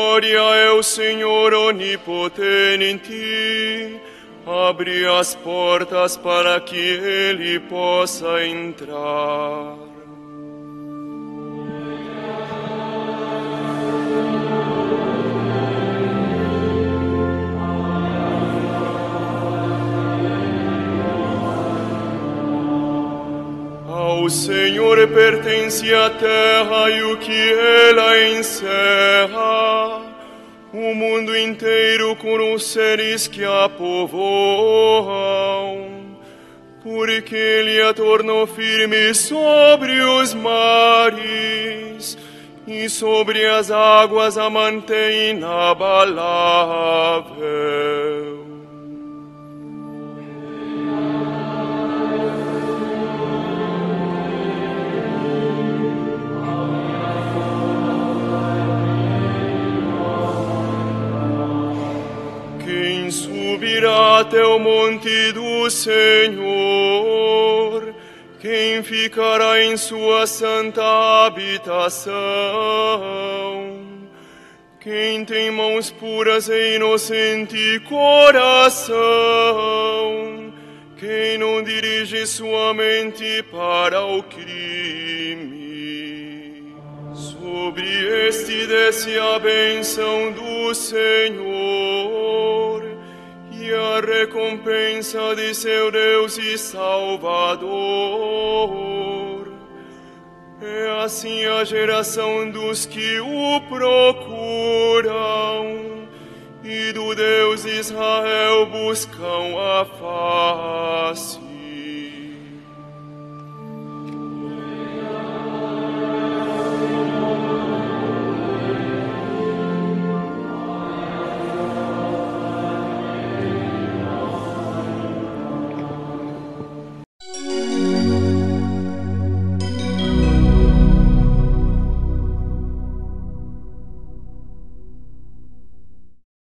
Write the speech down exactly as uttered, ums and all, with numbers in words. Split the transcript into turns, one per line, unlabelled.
glória é o Senhor onipotente. Abre as portas para que Ele possa entrar. Ao Senhor pertence a terra e o que ela encerra, o mundo inteiro com os seres que a povoam, porque Ele a tornou firme sobre os mares e sobre as águas a mantém inabalável. Subirá até o monte do Senhor, quem ficará em sua santa habitação, quem tem mãos puras e inocente coração, quem não dirige sua mente para o crime. Sobre este desce a bênção do Senhor e a recompensa de seu Deus e Salvador. É assim a geração dos que o procuram e do Deus de Israel buscam a face.